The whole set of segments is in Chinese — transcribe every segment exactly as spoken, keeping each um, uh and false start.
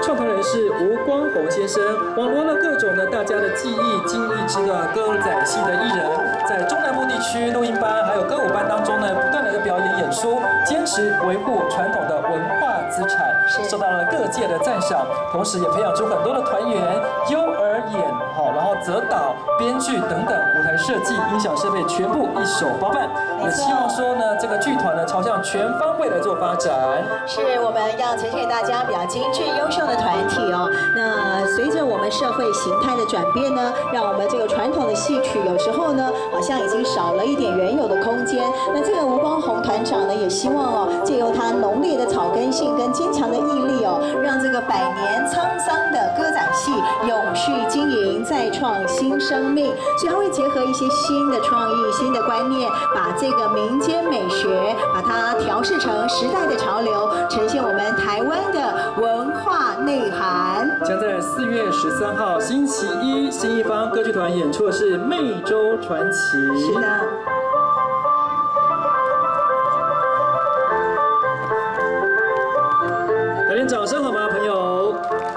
创团人是吴光宏先生，网罗了各种的大家的技艺、精益之的歌仔戏的艺人，在中南部地区录音班还有歌舞班当中呢，不断的表演演出，坚持维护传统的文化资产，受到了各界的赞赏，同时也培养出很多的团员，优儿演好，然后择导、编剧等等，舞台设计、音响设备全部一手包办，也希望说呢，这个剧团呢朝向全方位来做发展。 是我们要呈现给大家比较精致、优秀的团体哦。那随着我们社会形态的转变呢，让我们这个传统的戏曲有时候呢，好像已经少了一点原有的空间。那这个吴光宏团长呢，也希望哦，借由他浓烈的草根性跟坚强的毅力哦，让这个百年沧桑的歌仔戏永续经营，再创新生命。所以他会结合一些新的创意、新的观念，把这个民间美学，把它调试成时代的潮流，呈现我们台湾的文化内涵。 将在四月十三号星期一，新一方歌剧团演出的是《湄洲传奇》。 是的。 来点掌声好吗，朋友？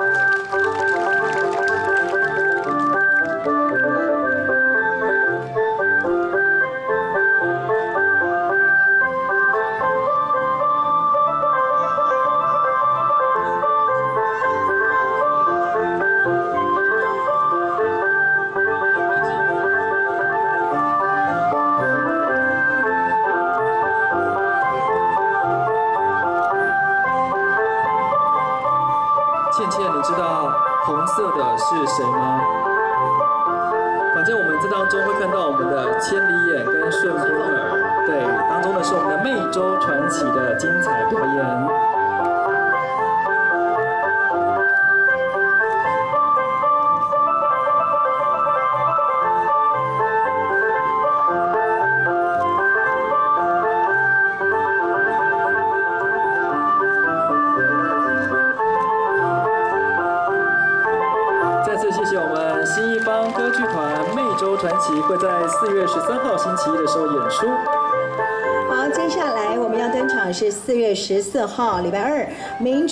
倩倩，你知道红色的是谁吗？反正我们这当中会看到我们的千里眼跟顺风耳，对，当中的是我们的湄洲传奇的精彩表演。再次谢谢我们新一方歌剧团《湄洲传奇》会在四月十三号星期一的时候演出。 好，接下来我们要登场是四月十四号礼拜二，民